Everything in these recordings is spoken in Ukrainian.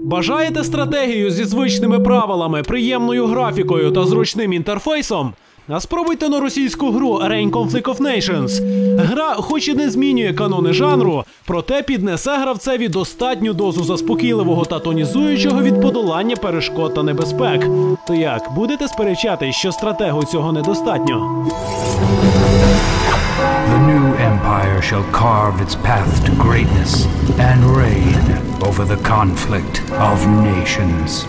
Бажаєте стратегію зі звичними правилами, приємною графікою та зручним інтерфейсом? А спробуйте на російську гру Reign Conflict of Nations. Гра хоч і не змінює канони жанру, проте піднесе гравцеві достатню дозу заспокійливого та тонізуючого від подолання перешкод та небезпек. То як, будете сперечатись, що стратегу цього недостатньо? The new empire shall carve its path to greatness and reign over the conflict of nations.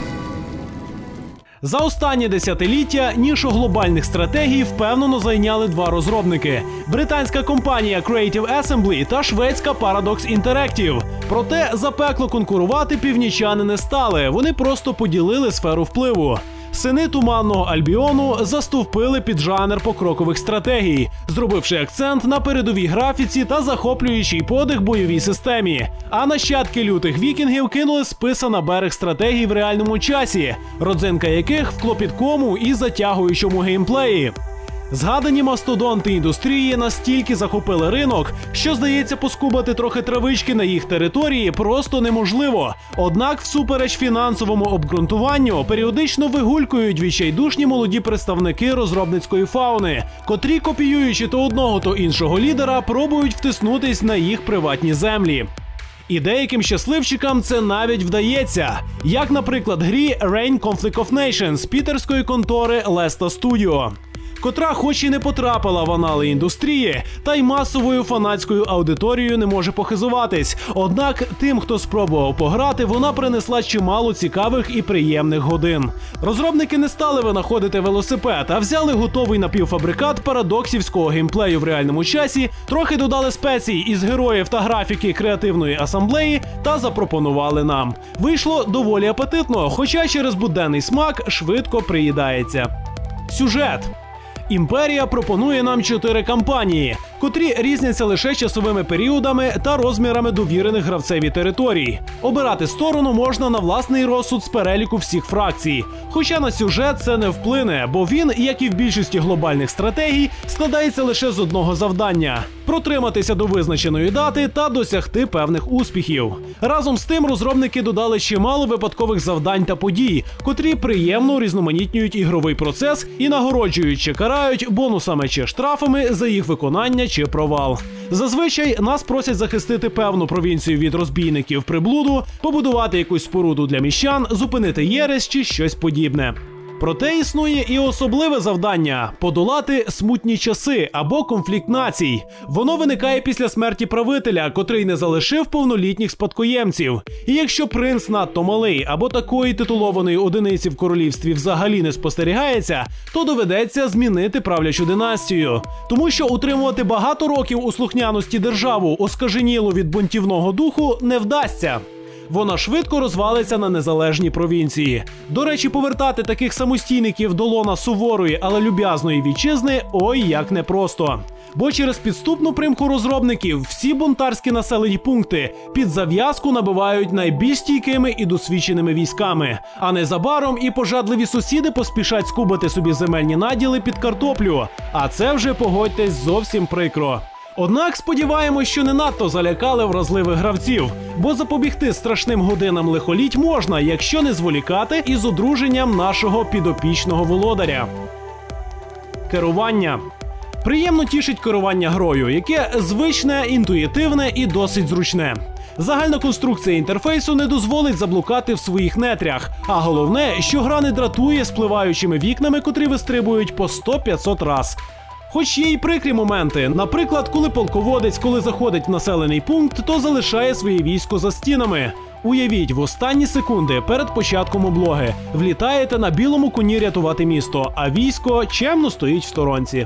За останнє десятиліття нішу глобальних стратегій впевнено зайняли два розробники – британська компанія Creative Assembly та шведська Paradox Interactive. Проте запекло конкурувати північани не стали, вони просто поділили сферу впливу. Сини Туманного Альбіону застовпили під жанр покрокових стратегій, зробивши акцент на передовій графіці та захоплюючий подих бойовій системі. А нащадки лютих вікінгів кинули списа на берег стратегій в реальному часі, родзинка яких в клопіткому і затягуючому геймплеї. Згадані мастодонти індустрії настільки захопили ринок, що, здається, поскубати трохи травички на їх території просто неможливо. Однак, всупереч фінансовому обґрунтуванню, періодично вигулькують відчайдушні молоді представники розробницької фауни, котрі, копіюючи то одного, то іншого лідера, пробують втиснутись на їх приватні землі. І деяким щасливчикам це навіть вдається, як, наприклад, грі Reign Conflict of Nations пітерської контори Lesta Studio, котра хоч і не потрапила в анали індустрії, та й масовою фанатською аудиторією не може похизуватись. Однак тим, хто спробував пограти, вона принесла чимало цікавих і приємних годин. Розробники не стали винаходити велосипед, а взяли готовий напівфабрикат парадоксівського геймплею в реальному часі, трохи додали спецій із героїв та графіки креативної асамблеї та запропонували нам. Вийшло доволі апетитно, хоча через буденний смак швидко приїдається. Сюжет. Імперія пропонує нам 4 кампанії, котрі різняться лише часовими періодами та розмірами довірених гравцеві територій. Обирати сторону можна на власний розсуд з переліку всіх фракцій. Хоча на сюжет це не вплине, бо він, як і в більшості глобальних стратегій, складається лише з одного завдання – протриматися до визначеної дати та досягти певних успіхів. Разом з тим розробники додали чимало випадкових завдань та подій, котрі приємно урізноманітнюють ігровий процес і нагороджують чи карають бонусами чи штрафами за їх виконання чи провал. Зазвичай нас просять захистити певну провінцію від розбійників приблуду, побудувати якусь споруду для міщан, зупинити єресь чи щось подібне. Проте існує і особливе завдання – подолати смутні часи або конфлікт націй. Воно виникає після смерті правителя, котрий не залишив повнолітніх спадкоємців. І якщо принц надто малий або такої титулованої одиниці в королівстві взагалі не спостерігається, то доведеться змінити правлячу династію. Тому що утримувати багато років у слухняності державу, оскаженілу від бунтівного духу, не вдасться. Вона швидко розвалиться на незалежні провінції. До речі, повертати таких самостійників до лона суворої, але люб'язної вітчизни – ой, як непросто. Бо через підступну примху розробників всі бунтарські населені пункти під зав'язку набивають найбільш стійкими і досвідченими військами. А незабаром і пожадливі сусіди поспішать скубати собі земельні наділи під картоплю. А це вже, погодьтесь, зовсім прикро. Однак сподіваємось, що не надто залякали вразливих гравців, бо запобігти страшним годинам лихоліть можна, якщо не зволікати із одруженням нашого підопічного володаря. Керування. Приємно тішить керування грою, яке звичне, інтуїтивне і досить зручне. Загальна конструкція інтерфейсу не дозволить заблукати в своїх нетрях, а головне, що гра не дратує спливаючими вікнами, котрі вистрибують по 100-500 раз. Хоч є й прикрі моменти. Наприклад, коли полководець, коли заходить в населений пункт, то залишає своє військо за стінами. Уявіть, в останні секунди перед початком облоги влітаєте на білому коні рятувати місто, а військо чемно стоїть в сторонці.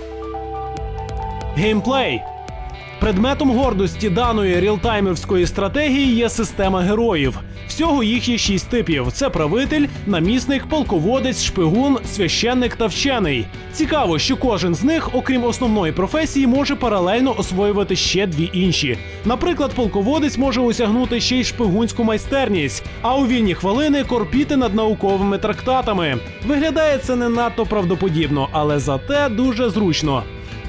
Геймплей. Предметом гордості даної рілтаймерської стратегії є система героїв. Всього їх є 6 типів. Це правитель, намісник, полководець, шпигун, священник та вчений. Цікаво, що кожен з них, окрім основної професії, може паралельно освоювати ще 2 інші. Наприклад, полководець може осягнути ще й шпигунську майстерність, а у вільні хвилини корпіти над науковими трактатами. Виглядає це не надто правдоподібно, але зате дуже зручно.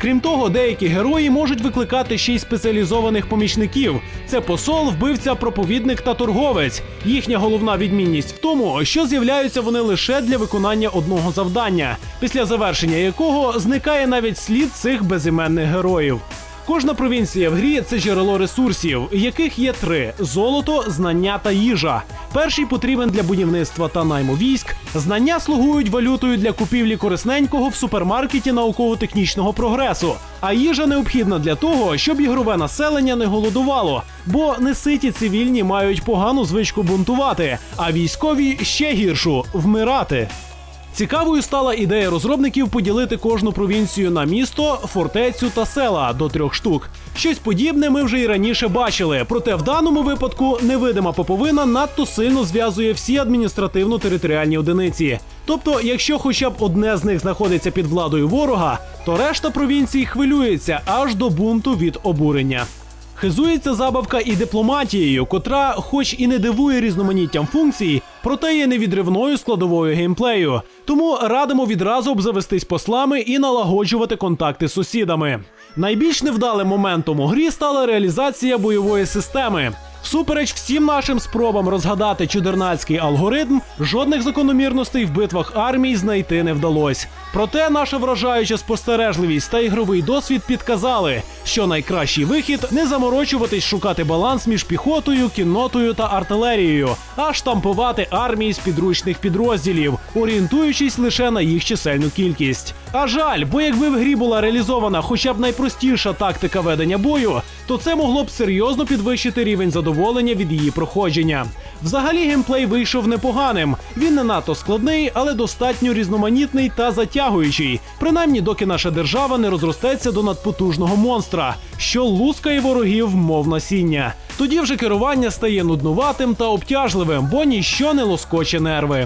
Крім того, деякі герої можуть викликати ще й спеціалізованих помічників. Це посол, вбивця, проповідник та торговець. Їхня головна відмінність в тому, що з'являються вони лише для виконання одного завдання, після завершення якого зникає навіть слід цих безіменних героїв. Кожна провінція в грі – це джерело ресурсів, яких є 3 – золото, знання та їжа. Перший потрібен для будівництва та найму військ. Знання слугують валютою для купівлі корисненького в супермаркеті науково-технічного прогресу. А їжа необхідна для того, щоб ігрове населення не голодувало, бо неситі цивільні мають погану звичку бунтувати, а військові ще гіршу – вмирати. Цікавою стала ідея розробників поділити кожну провінцію на місто, фортецю та села до 3 штук. Щось подібне ми вже і раніше бачили, проте в даному випадку невидима поповина надто сильно зв'язує всі адміністративно-територіальні одиниці. Тобто, якщо хоча б одне з них знаходиться під владою ворога, то решта провінцій хвилюється аж до бунту від обурення. Хизується забавка і дипломатією, котра, хоч і не дивує різноманіттям функцій, проте є невідривною складовою геймплею. Тому радимо відразу обзавестись послами і налагоджувати контакти з сусідами. Найбільш невдалим моментом у грі стала реалізація бойової системи. Всупереч всім нашим спробам розгадати чудернацький алгоритм, жодних закономірностей в битвах армій знайти не вдалося. Проте наша вражаюча спостережливість та ігровий досвід підказали, що найкращий вихід – не заморочуватись шукати баланс між піхотою, кіннотою та артилерією, а штампувати армії з підручних підрозділів, орієнтуючись лише на їх чисельну кількість. А жаль, бо якби в грі була реалізована хоча б найпростіша тактика ведення бою, то це могло б серйозно підвищити рівень задоволення від її проходження. Взагалі геймплей вийшов непоганим. Він не надто складний, але достатньо різноманітний та затягуючий. Принаймні, доки наша держава не розростеться до надпотужного монстра, що лускає ворогів, мов насіння. Тоді вже керування стає нуднуватим та обтяжливим, бо ніщо не лоскоче нерви.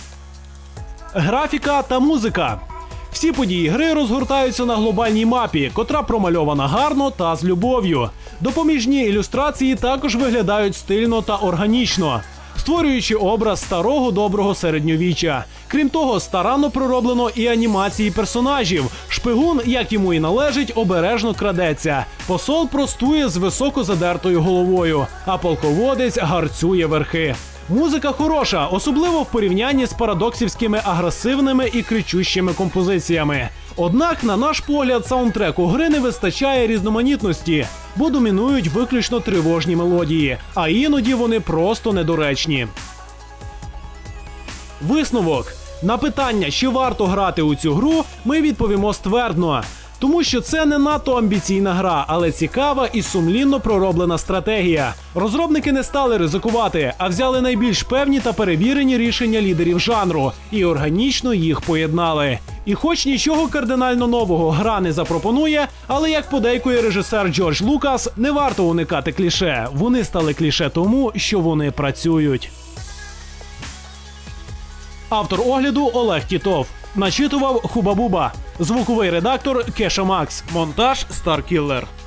Графіка та музика. Всі події гри розгортаються на глобальній мапі, котра промальована гарно та з любов'ю. Допоміжні ілюстрації також виглядають стильно та органічно, створюючи образ старого доброго середньовіччя. Крім того, старанно пророблено і анімації персонажів. Шпигун, як йому і належить, обережно крадеться. Посол простує з високо задертою головою, а полководець гарцює верхи. Музика хороша, особливо в порівнянні з парадоксівськими агресивними і кричущими композиціями. Однак, на наш погляд, саундтреку гри не вистачає різноманітності, бо домінують виключно тривожні мелодії, а іноді вони просто недоречні. Висновок. На питання, чи варто грати у цю гру, ми відповімо ствердно. Тому що це не надто амбіційна гра, але цікава і сумлінно пророблена стратегія. Розробники не стали ризикувати, а взяли найбільш певні та перевірені рішення лідерів жанру і органічно їх поєднали. І хоч нічого кардинально нового гра не запропонує, але, як подейкує режисер Джордж Лукас, не варто уникати кліше. Вони стали кліше тому, що вони працюють. Автор огляду Олег Тітов. Начитував Хуба Буба. Звуковий редактор Кеша Макс. Монтаж Старкіллер.